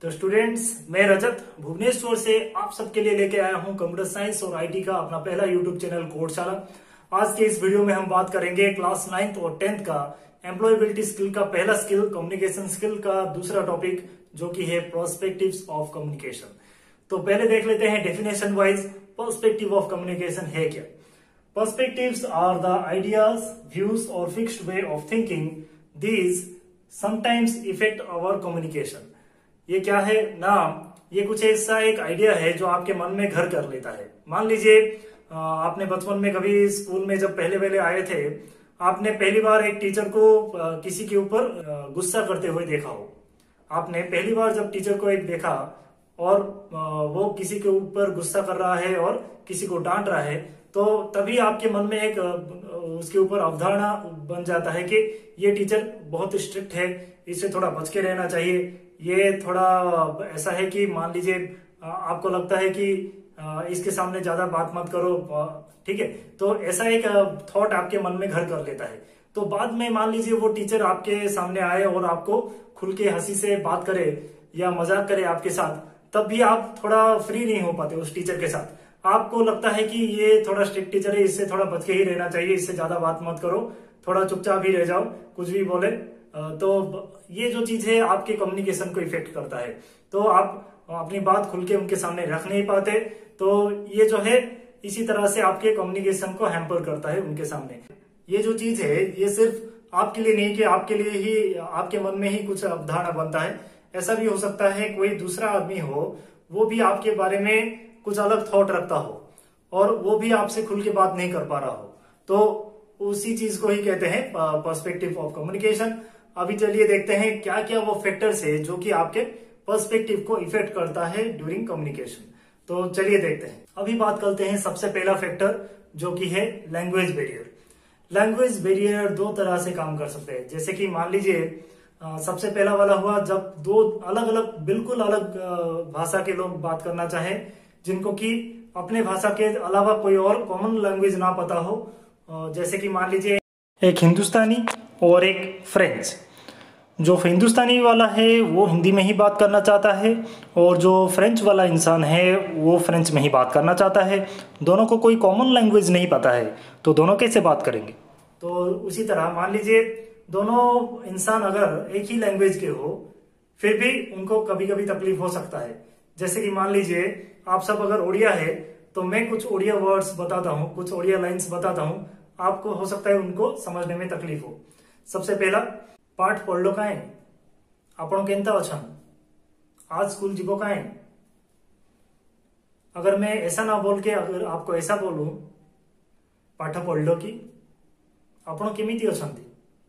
तो स्टूडेंट्स, मैं रजत भुवनेश्वर से आप सबके लिए लेके आया हूं कंप्यूटर साइंस और आईटी का अपना पहला यूट्यूब चैनल कोडशाला। आज के इस वीडियो में हम बात करेंगे क्लास 9th और 10th का एम्प्लॉयबिलिटी स्किल का पहला स्किल, कम्युनिकेशन स्किल का दूसरा टॉपिक जो कि है पर्सपेक्टिव्स ऑफ कम्युनिकेशन। तो पहले देख लेते हैं definition wise perspective of communication है क्या। Perspectives are the ideas, views और fixed way of thinking these sometimes affect our communication. ये क्या है ना, ये कुछ ऐसा एक आइडिया है जो आपके मन में घर कर लेता है। मान लीजिए आपने बचपन में कभी स्कूल में जब पहले पहले आए थे, आपने पहली बार एक टीचर को किसी के ऊपर गुस्सा करते हुए देखा हो। आपने पहली बार जब टीचर को एक देखा और वो किसी के ऊपर गुस्सा कर रहा है और किसी को डांट रहा है, तो तभी आपके मन में एक उसके ऊपर अवधारणा बन जाता है कि ये टीचर बहुत स्ट्रिक्ट है, इससे थोड़ा बच के रहना चाहिए। ये थोड़ा ऐसा है कि मान लीजिए आपको लगता है कि इसके सामने ज्यादा बात मत करो, ठीक है। तो ऐसा एक थॉट आपके मन में घर कर लेता है। तो बाद में मान लीजिए वो टीचर आपके सामने आए और आपको खुल के हंसी से बात करे या मजाक करे आपके साथ, तब भी आप थोड़ा फ्री नहीं हो पाते उस टीचर के साथ। आपको लगता है कि ये थोड़ा स्ट्रिक्ट टीचर है, इससे थोड़ा बच के ही रहना चाहिए, इससे ज्यादा बात मत करो, थोड़ा चुपचाप ही रह जाओ, कुछ भी बोले। तो ये जो चीज है आपके कम्युनिकेशन को इफेक्ट करता है। तो आप अपनी बात खुल के उनके सामने रख नहीं पाते। तो ये जो है इसी तरह से आपके कम्युनिकेशन को हैम्पर करता है उनके सामने। ये जो चीज है ये सिर्फ आपके लिए नहीं कि आपके लिए ही आपके मन में ही कुछ अवधारणा बनता है। ऐसा भी हो सकता है कोई दूसरा आदमी हो, वो भी आपके बारे में कुछ अलग थॉट रखता हो और वो भी आपसे खुल के बात नहीं कर पा रहा हो। तो उसी चीज को ही कहते हैं पर्सपेक्टिव ऑफ कम्युनिकेशन। अभी चलिए देखते हैं क्या क्या वो फैक्टर्स है जो कि आपके पर्सपेक्टिव को इफेक्ट करता है ड्यूरिंग कम्युनिकेशन। तो चलिए देखते हैं। अभी बात करते हैं सबसे पहला फैक्टर जो कि है लैंग्वेज बैरियर। लैंग्वेज बैरियर दो तरह से काम कर सकते हैं। जैसे कि मान लीजिए सबसे पहला वाला हुआ जब दो अलग अलग बिल्कुल अलग भाषा के लोग बात करना चाहें, जिनको कि अपने भाषा के अलावा कोई और कॉमन लैंग्वेज ना पता हो। जैसे कि मान लीजिए एक हिंदुस्तानी और एक फ्रेंच। जो हिंदुस्तानी वाला है वो हिंदी में ही बात करना चाहता है और जो फ्रेंच वाला इंसान है वो फ्रेंच में ही बात करना चाहता है। दोनों को कोई कॉमन लैंग्वेज नहीं पता है, तो दोनों कैसे बात करेंगे। तो उसी तरह मान लीजिए दोनों इंसान अगर एक ही लैंग्वेज के हो, फिर भी उनको कभी कभी तकलीफ हो सकता है। जैसे कि मान लीजिए आप सब अगर ओडिया है तो मैं कुछ ओडिया वर्ड्स बताता हूँ, कुछ ओडिया लाइन्स बताता हूँ, आपको हो सकता है उनको समझने में तकलीफ हो। सबसे पहला, पाठ पढ़लो काए, आपण केंता अछन, आज स्कूल जीवो काए। अगर मैं ऐसा ना बोल के अगर आपको ऐसा बोलूं, पाठ पढ़लो की, आपण केमिति अछंती,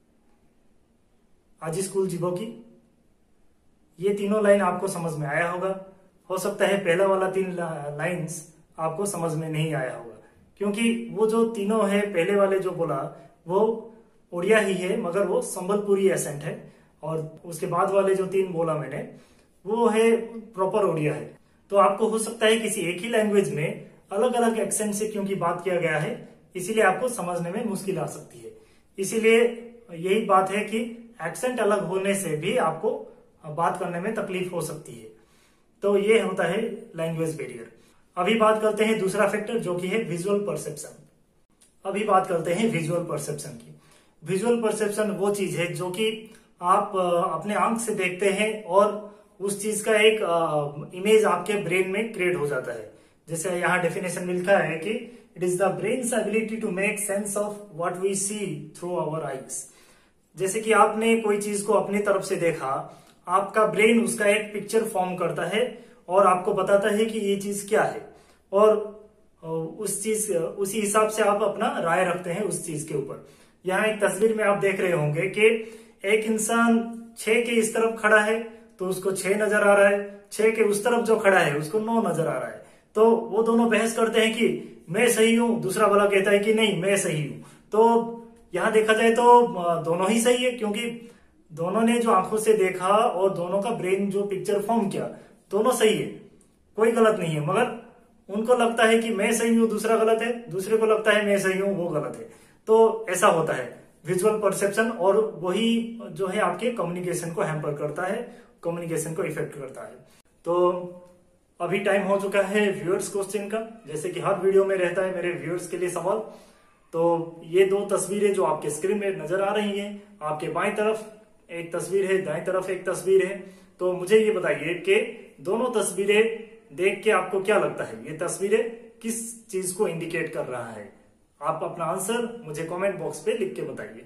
आज स्कूल जीवो की। ये तीनों लाइन आपको समझ में आया होगा। हो सकता है पहला वाला 3 लाइन्स आपको समझ में नहीं आया होगा, क्योंकि वो जो तीनों है, पहले वाले जो बोला वो उड़िया ही है मगर वो संबलपुरी एसेंट है, और उसके बाद वाले जो 3 बोला मैंने वो है प्रॉपर उड़िया है। तो आपको हो सकता है किसी एक ही लैंग्वेज में अलग अलग एक्सेंट से क्योंकि बात किया गया है, इसीलिए आपको समझने में मुश्किल आ सकती है। इसीलिए यही बात है कि एक्सेंट अलग होने से भी आपको बात करने में तकलीफ हो सकती है। तो ये होता है लैंग्वेज बैरियर। अभी बात करते हैं दूसरा फैक्टर जो कि है विजुअल परसेप्शन। अभी बात करते हैं विजुअल परसेप्शन की। विजुअल परसेप्शन वो चीज है जो कि आप अपने आंख से देखते हैं और उस चीज का एक इमेज आपके ब्रेन में क्रिएट हो जाता है। जैसे यहाँ डेफिनेशन में लिखा है कि it is the brain's ability to make sense of what we see through our eyes. जैसे कि आपने कोई चीज को अपनी तरफ से देखा, आपका ब्रेन उसका एक पिक्चर फॉर्म करता है और आपको बताता है कि ये चीज क्या है, और उसी हिसाब से आप अपना राय रखते हैं उस चीज के ऊपर। यहाँ एक तस्वीर में आप देख रहे होंगे कि एक इंसान 6 के इस तरफ खड़ा है तो उसको 6 नजर आ रहा है, 6 के उस तरफ जो खड़ा है उसको 9 नजर आ रहा है। तो वो दोनों बहस करते हैं कि मैं सही हूं, दूसरा वाला कहता है कि नहीं मैं सही हूं। तो यहाँ देखा जाए तो दोनों ही सही है, क्योंकि दोनों ने जो आंखों से देखा और दोनों का ब्रेन जो पिक्चर फॉर्म किया, दोनों सही है, कोई गलत नहीं है। मगर उनको लगता है कि मैं सही हूं, दूसरा गलत है, दूसरे को लगता है मैं सही हूं, वो गलत है। तो ऐसा होता है विजुअल परसेप्शन, और वही जो है आपके कम्युनिकेशन को हैम्पर करता है कम्युनिकेशन को इफेक्ट करता है। तो अभी टाइम हो चुका है व्यूअर्स क्वेश्चन का। जैसे कि हर वीडियो में रहता है मेरे व्यूअर्स के लिए सवाल। तो ये दो तस्वीरें जो आपके स्क्रीन में नजर आ रही हैं, आपके बाएं तरफ एक तस्वीर है, दाएं तरफ एक तस्वीर है। तो मुझे ये बताइए कि दोनों तस्वीरें देख के आपको क्या लगता है, ये तस्वीरें किस चीज को इंडिकेट कर रहा है? आप अपना आंसर मुझे कमेंट बॉक्स पे लिख के बताइए।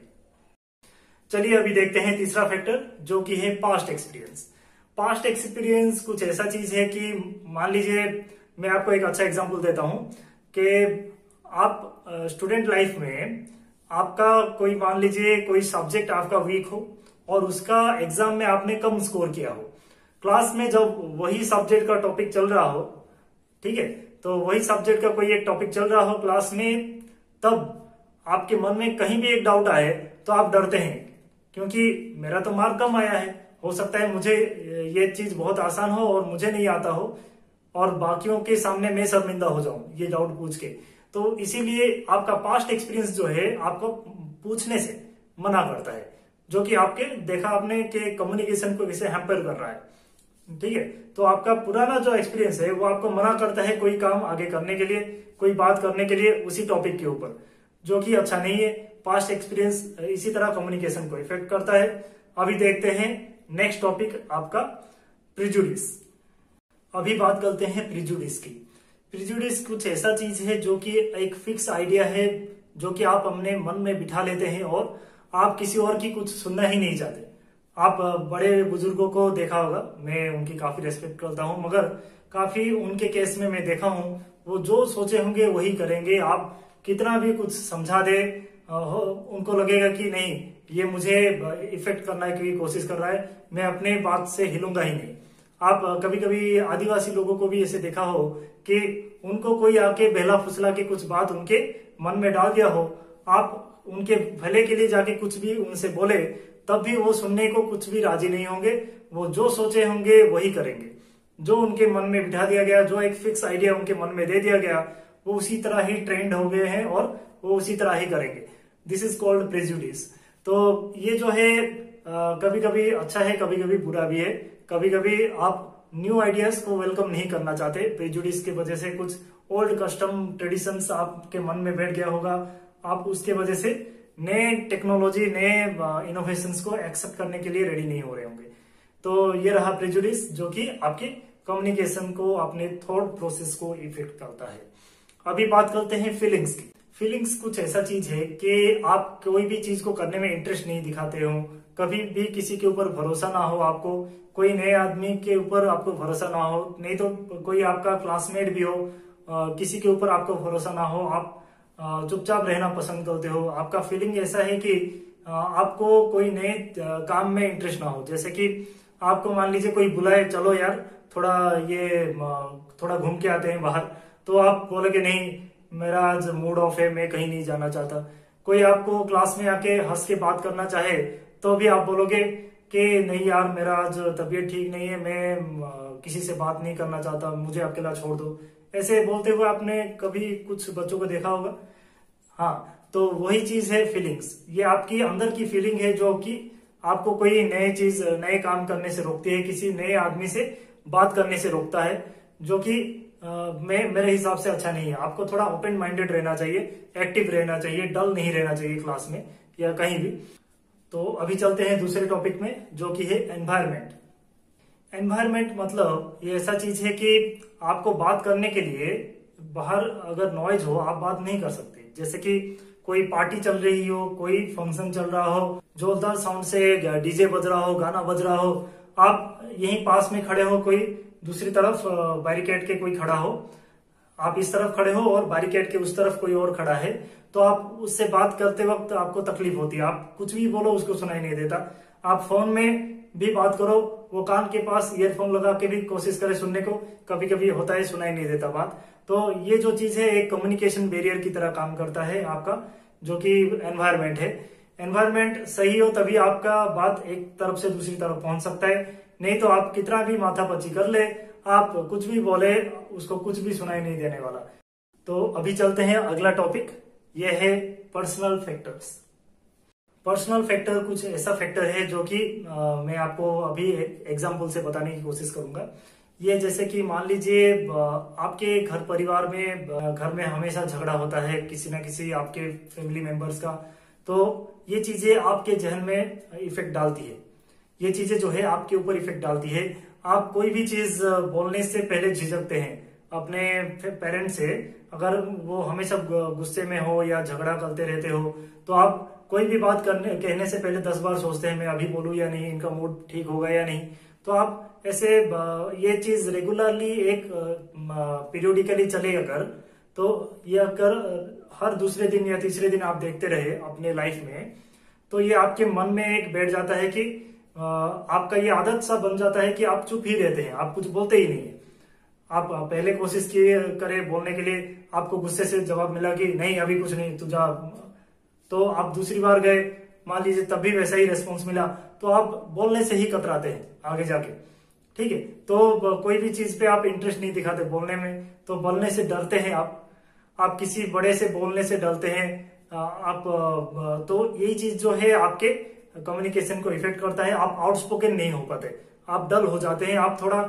चलिए अभी देखते हैं तीसरा फैक्टर, जो कि है पास्ट एक्सपीरियंस। पास्ट एक्सपीरियंस कुछ ऐसा चीज है कि मान लीजिए, मैं आपको एक अच्छा एग्जांपल देता हूं कि आप स्टूडेंट लाइफ में आपका कोई, मान लीजिए कोई सब्जेक्ट आपका वीक हो और उसका एग्जाम में आपने कम स्कोर किया हो। क्लास में जब वही सब्जेक्ट का टॉपिक चल रहा हो, ठीक है, तो वही सब्जेक्ट का कोई एक टॉपिक चल रहा हो क्लास में, तब आपके मन में कहीं भी एक डाउट आए तो आप डरते हैं, क्योंकि मेरा तो मार्क कम आया है, हो सकता है मुझे ये चीज बहुत आसान हो और मुझे नहीं आता हो और बाकियों के सामने मैं शर्मिंदा हो जाऊं ये डाउट पूछ के। तो इसीलिए आपका पास्ट एक्सपीरियंस जो है आपको पूछने से मना करता है, जो कि आपके देखा आपने कि कम्युनिकेशन को कैसे हैम्पर कर रहा है, ठीक है। तो आपका पुराना जो एक्सपीरियंस है वो आपको मना करता है कोई काम आगे करने के लिए, कोई बात करने के लिए उसी टॉपिक के ऊपर, जो कि अच्छा नहीं है। पास्ट एक्सपीरियंस इसी तरह कम्युनिकेशन को इफेक्ट करता है। अभी देखते हैं नेक्स्ट टॉपिक आपका प्रिजुडिस। अभी बात करते हैं प्रिजुडिस की। प्रिजुडिस कुछ ऐसा चीज है जो कि एक फिक्स आइडिया है, जो कि आप अपने मन में बिठा लेते हैं और आप किसी और की कुछ सुनना ही नहीं चाहते। आप बड़े बुजुर्गों को देखा होगा, मैं उनकी काफी रेस्पेक्ट करता हूं, मगर काफी उनके केस में मैं देखा हूं वो जो सोचे होंगे वही करेंगे। आप कितना भी कुछ समझा दे, उनको लगेगा कि नहीं, ये मुझे इफेक्ट करने की कोशिश कर रहा है, मैं अपने बात से हिलूंगा ही नहीं। आप कभी कभी आदिवासी लोगों को भी ऐसे देखा हो कि उनको कोई आके बहला फुसला के कुछ बात उनके मन में डाल दिया हो, आप उनके भले के लिए जाके कुछ भी उनसे बोले, तब भी वो सुनने को कुछ भी राजी नहीं होंगे। वो जो सोचे होंगे वही करेंगे, जो उनके मन में बिठा दिया गया, जो एक फिक्स आइडिया उनके मन में दे दिया गया, वो उसी तरह ही ट्रेंड हो गए हैं और वो उसी तरह ही करेंगे। This is called prejudice. तो ये जो है कभी कभी अच्छा है, कभी कभी बुरा भी है। कभी कभी आप न्यू आइडियाज को वेलकम नहीं करना चाहते, प्रेजुडिस की वजह से कुछ ओल्ड कस्टम ट्रेडिशंस आपके मन में बैठ गया होगा, आप उसके वजह से नए टेक्नोलॉजी, नए इनोवेशंस को एक्सेप्ट करने के लिए रेडी नहीं हो रहे होंगे। तो ये रहा प्रेजुडिस, जो कि आपके कम्युनिकेशन को, अपने थॉट प्रोसेस को इफेक्ट करता है। अभी बात करते हैं फीलिंग्स की। फीलिंग्स कुछ ऐसा चीज है कि आप कोई भी चीज को करने में इंटरेस्ट नहीं दिखाते हो, कभी भी किसी के ऊपर भरोसा ना हो आपको, कोई नए आदमी के ऊपर आपको भरोसा ना हो, नहीं तो कोई आपका क्लासमेट भी हो, किसी के ऊपर आपको भरोसा ना हो, आप चुपचाप रहना पसंद करते हो। आपका फीलिंग ऐसा है कि आपको कोई नए काम में इंटरेस्ट ना हो। जैसे कि आपको मान लीजिए कोई बुलाए, चलो यार थोड़ा घूम के आते हैं बाहर, तो आप बोलोगे नहीं, मेरा आज मूड ऑफ है, मैं कहीं नहीं जाना चाहता। कोई आपको क्लास में आके हंस के बात करना चाहे तो भी आप बोलोगे कि नहीं यार, मेरा आज तबीयत ठीक नहीं है, मैं किसी से बात नहीं करना चाहता, मुझे अकेला छोड़ दो। ऐसे बोलते हुए आपने कभी कुछ बच्चों को देखा होगा। हाँ, तो वही चीज है फीलिंग्स। ये आपकी अंदर की फीलिंग है जो कि आपको कोई नए चीज, नए काम करने से रोकती है, किसी नए आदमी से बात करने से रोकता है, जो कि मेरे हिसाब से अच्छा नहीं है। आपको थोड़ा ओपन माइंडेड रहना चाहिए, एक्टिव रहना चाहिए, डल नहीं रहना चाहिए क्लास में या कहीं भी। तो अभी चलते हैं दूसरे टॉपिक में, जो कि है एनवायरमेंट। एनवायरमेंट मतलब ये ऐसा चीज है कि आपको बात करने के लिए बाहर अगर नॉइज हो, आप बात नहीं कर सकते। जैसे कि कोई पार्टी चल रही हो, कोई फंक्शन चल रहा हो, जोरदार साउंड से डीजे बज रहा हो, गाना बज रहा हो, आप यहीं पास में खड़े हो, कोई दूसरी तरफ बैरिकेड के कोई खड़ा हो, आप इस तरफ खड़े हो और बैरिकेड के उस तरफ कोई और खड़ा है, तो आप उससे बात करते वक्त आपको तकलीफ होती है। आप कुछ भी बोलो उसको सुनाई नहीं देता। आप फोन में भी बात करो, वो कान के पास ईयरफोन लगा के भी कोशिश करे सुनने को, कभी कभी होता है सुनाई नहीं देता बात। तो ये जो चीज है एक कम्युनिकेशन बैरियर की तरह काम करता है आपका, जो कि एनवायरमेंट है। एनवायरमेंट सही हो तभी आपका बात एक तरफ से दूसरी तरफ पहुंच सकता है, नहीं तो आप कितना भी माथापच्ची कर ले, आप कुछ भी बोले, उसको कुछ भी सुनाई नहीं देने वाला। तो अभी चलते हैं अगला टॉपिक, यह है पर्सनल फैक्टर्स। पर्सनल फैक्टर कुछ ऐसा फैक्टर है जो कि मैं आपको अभी एग्जाम्पल से बताने की कोशिश करूंगा। ये जैसे कि मान लीजिए आपके घर परिवार में घर में हमेशा झगड़ा होता है किसी ना किसी आपके फैमिली मेंबर्स का, तो ये चीजें आपके जहन में इफेक्ट डालती है। ये चीजें जो है आपके ऊपर इफेक्ट डालती है। आप कोई भी चीज बोलने से पहले झिझकते हैं अपने पेरेंट्स से। अगर वो हमेशा गुस्से में हो या झगड़ा करते रहते हो तो आप कोई भी बात कहने से पहले 10 बार सोचते हैं मैं अभी बोलूं या नहीं, इनका मूड ठीक होगा या नहीं। तो आप ऐसे ये चीज रेगुलरली एक पीरियोडिकली चले अगर, तो ये अगर हर दूसरे दिन या तीसरे दिन आप देखते रहे अपने लाइफ में, तो ये आपके मन में एक बैठ जाता है कि आपका ये आदत सा बन जाता है कि आप चुप ही रहते हैं, आप कुछ बोलते ही नहीं है। आप पहले कोशिश किए करे बोलने के लिए, आपको गुस्से से जवाब मिला कि नहीं अभी कुछ नहीं तू जा, तो आप दूसरी बार गए, मान लीजिए तब भी वैसा ही रेस्पॉन्स मिला, तो आप बोलने से ही कतराते हैं आगे जाके। ठीक है, तो कोई भी चीज पे आप इंटरेस्ट नहीं दिखाते बोलने में, तो बोलने से डरते हैं आप किसी बड़े से बोलने से डरते हैं आप। तो यही चीज जो है आपके कम्युनिकेशन को इफेक्ट करता है। आप आउटस्पोकन नहीं हो पाते, आप डल हो जाते हैं, आप थोड़ा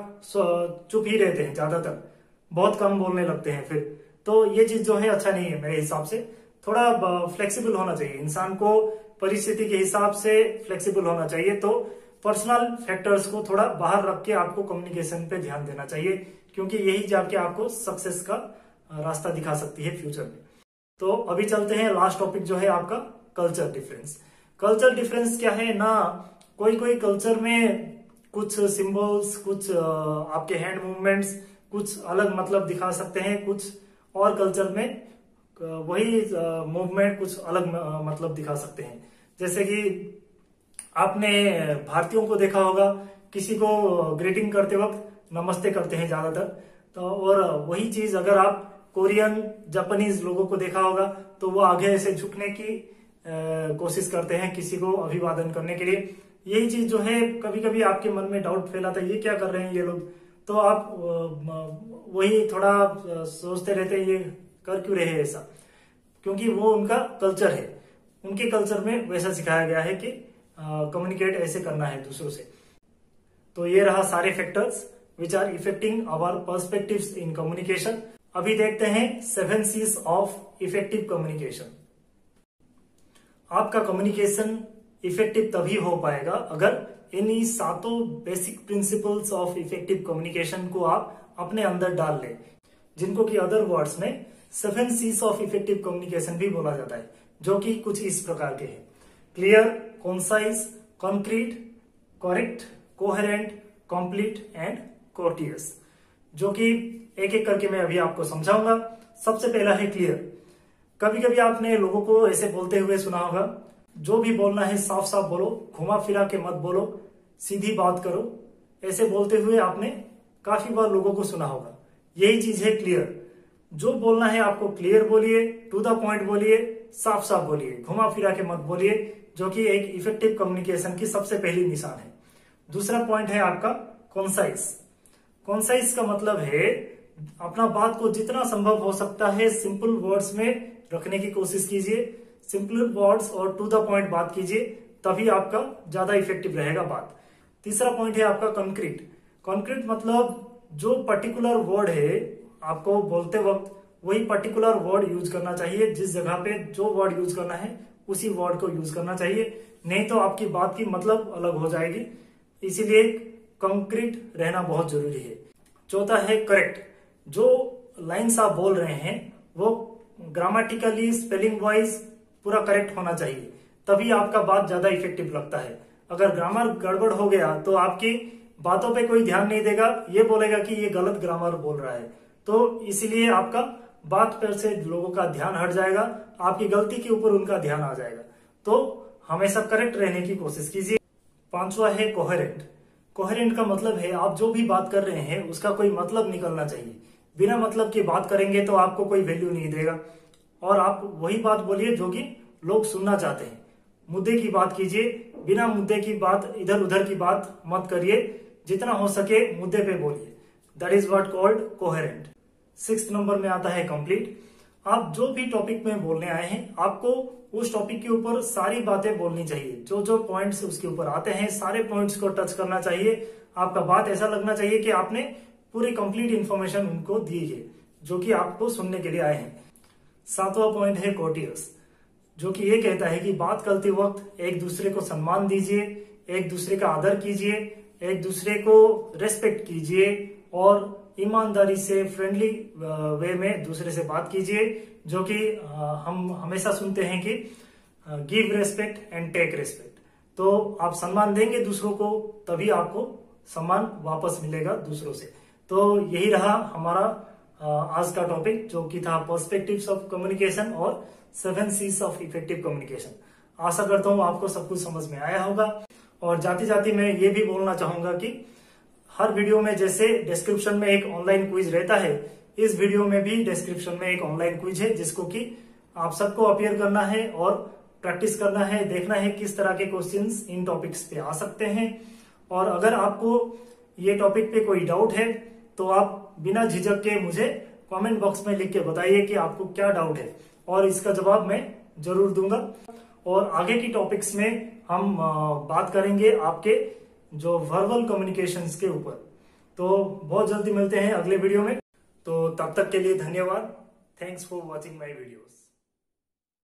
चुप ही रहते हैं, ज्यादातर बहुत कम बोलने लगते हैं फिर। तो ये चीज जो है अच्छा नहीं है मेरे हिसाब से। थोड़ा फ्लेक्सिबल होना चाहिए इंसान को, परिस्थिति के हिसाब से फ्लेक्सिबल होना चाहिए। तो पर्सनल फैक्टर्स को थोड़ा बाहर रख के आपको कम्युनिकेशन पे ध्यान देना चाहिए, क्योंकि यही जाके आपको सक्सेस का रास्ता दिखा सकती है फ्यूचर में। तो अभी चलते हैं लास्ट टॉपिक जो है आपका कल्चर डिफरेंस। कल्चर डिफरेंस क्या है ना, कोई कोई कल्चर में कुछ सिंबल्स, कुछ आपके हैंड मूवमेंट्स कुछ अलग मतलब दिखा सकते हैं, कुछ और कल्चर में वही मूवमेंट कुछ अलग मतलब दिखा सकते हैं। जैसे कि आपने भारतीयों को देखा होगा, किसी को ग्रीटिंग करते वक्त नमस्ते करते हैं ज्यादातर। तो और वही चीज अगर आप कोरियन जापानीज लोगों को देखा होगा तो वो आगे ऐसे झुकने की कोशिश करते हैं किसी को अभिवादन करने के लिए। यही चीज जो है कभी कभी आपके मन में डाउट फैलाता है, ये क्या कर रहे हैं ये लोग, तो आप वही थोड़ा सोचते रहते हैं ये कर क्यों रहे हैं ऐसा, क्योंकि वो उनका कल्चर है। उनके कल्चर में वैसा सिखाया गया है कि कम्युनिकेट ऐसे करना है दूसरों से। तो ये रहा सारे factors which are affecting our perspectives in communication. अभी देखते हैं 7 C's ऑफ इफेक्टिव कम्युनिकेशन। आपका कम्युनिकेशन इफेक्टिव तभी हो पाएगा अगर इन्हीं 7 basic principles of effective communication को आप अपने अंदर डाल लें, जिनको कि अदर वर्ड्स में 7 C's ऑफ इफेक्टिव कम्युनिकेशन भी बोला जाता है, जो कि कुछ इस प्रकार के हैं: clear, concise, concrete, correct, coherent, complete and courteous. जो कि एक एक करके मैं अभी आपको समझाऊंगा। सबसे पहला है क्लियर। कभी कभी आपने लोगों को ऐसे बोलते हुए सुना होगा, जो भी बोलना है साफ साफ बोलो, घुमा फिरा के मत बोलो, सीधी बात करो। ऐसे बोलते हुए आपने काफी बार लोगों को सुना होगा। यही चीज है क्लियर। जो बोलना है आपको क्लियर बोलिए, टू द पॉइंट बोलिए, साफ साफ बोलिए, घुमा फिरा के मत बोलिए, जो कि एक इफेक्टिव कम्युनिकेशन की सबसे पहली निशान है। दूसरा पॉइंट है आपका कॉन्साइज। कॉन्साइज का मतलब है अपना बात को जितना संभव हो सकता है सिंपल वर्ड्स में रखने की कोशिश कीजिए। सिंपल वर्ड्स और टू द पॉइंट बात कीजिए, तभी आपका ज्यादा इफेक्टिव रहेगा बात। तीसरा पॉइंट है आपका कंक्रीट। कंक्रीट मतलब जो पर्टिकुलर वर्ड है आपको बोलते वक्त वही पर्टिकुलर वर्ड यूज करना चाहिए। जिस जगह पे जो वर्ड यूज करना है उसी वर्ड को यूज करना चाहिए, नहीं तो आपकी बात की मतलब अलग हो जाएगी। इसीलिए कंक्रीट रहना बहुत जरूरी है। चौथा है करेक्ट। जो लाइन्स आप बोल रहे हैं वो ग्रामेटिकली, स्पेलिंग वाइज पूरा करेक्ट होना चाहिए, तभी आपका बात ज्यादा इफेक्टिव लगता है। अगर ग्रामर गड़बड़ हो गया तो आपकी बातों पे कोई ध्यान नहीं देगा, ये बोलेगा कि ये गलत ग्रामर बोल रहा है। तो इसीलिए आपका बात पर से लोगों का ध्यान हट जाएगा, आपकी गलती के ऊपर उनका ध्यान आ जाएगा। तो हमेशा करेक्ट रहने की कोशिश कीजिए। पांचवा है कोहेरेंट। कोहेरेंट का मतलब है आप जो भी बात कर रहे हैं उसका कोई मतलब निकलना चाहिए। बिना मतलब की बात करेंगे तो आपको कोई वैल्यू नहीं देगा, और आप वही बात बोलिए जो कि लोग सुनना चाहते हैं। मुद्दे की बात कीजिए, बिना मुद्दे की बात, इधर उधर की बात मत करिए। जितना हो सके मुद्दे पे बोलिए। That is what called coherent. 6th number में आता है कंप्लीट। आप जो भी टॉपिक में बोलने आए हैं, आपको उस टॉपिक के ऊपर सारी बातें बोलनी चाहिए। जो जो पॉइंट्स उसके ऊपर आते हैं, सारे पॉइंट्स को टच करना चाहिए। आपका बात ऐसा लगना चाहिए कि आपने पूरी कंप्लीट इंफॉर्मेशन उनको दी है, जो कि आपको सुनने के लिए आए हैं। 7वां पॉइंट है कोर्टियस, जो कि ये कहता है कि बात करते वक्त एक दूसरे को सम्मान दीजिए, एक दूसरे का आदर कीजिए, एक दूसरे को रेस्पेक्ट कीजिए और ईमानदारी से फ्रेंडली वे में दूसरे से बात कीजिए। जो कि हम हमेशा सुनते हैं कि give respect and take respect. तो आप सम्मान देंगे दूसरों को, तभी आपको सम्मान वापस मिलेगा दूसरों से। तो यही रहा हमारा आज का टॉपिक, जो कि था पर्सपेक्टिव्स ऑफ कम्युनिकेशन और 7 C's ऑफ इफेक्टिव कम्युनिकेशन। आशा करता हूं आपको सब कुछ समझ में आया होगा। और जाती जाती मैं ये भी बोलना चाहूंगा कि हर वीडियो में जैसे डिस्क्रिप्शन में एक ऑनलाइन क्विज रहता है, इस वीडियो में भी डिस्क्रिप्शन में एक ऑनलाइन क्विज है, जिसको कि आप सबको अपीयर करना है और प्रैक्टिस करना है, देखना है किस तरह के क्वेश्चंस इन टॉपिक्स पे आ सकते हैं। और अगर आपको ये टॉपिक पे कोई डाउट है तो आप बिना झिझक के मुझे कमेंट बॉक्स में लिख के बताइए कि आपको क्या डाउट है, और इसका जवाब मैं जरूर दूंगा। और आगे की टॉपिक्स में हम बात करेंगे आपके जो वर्बल कम्युनिकेशंस के ऊपर। तो बहुत जल्दी मिलते हैं अगले वीडियो में। तो तब तक के लिए धन्यवाद। Thanks for watching my videos.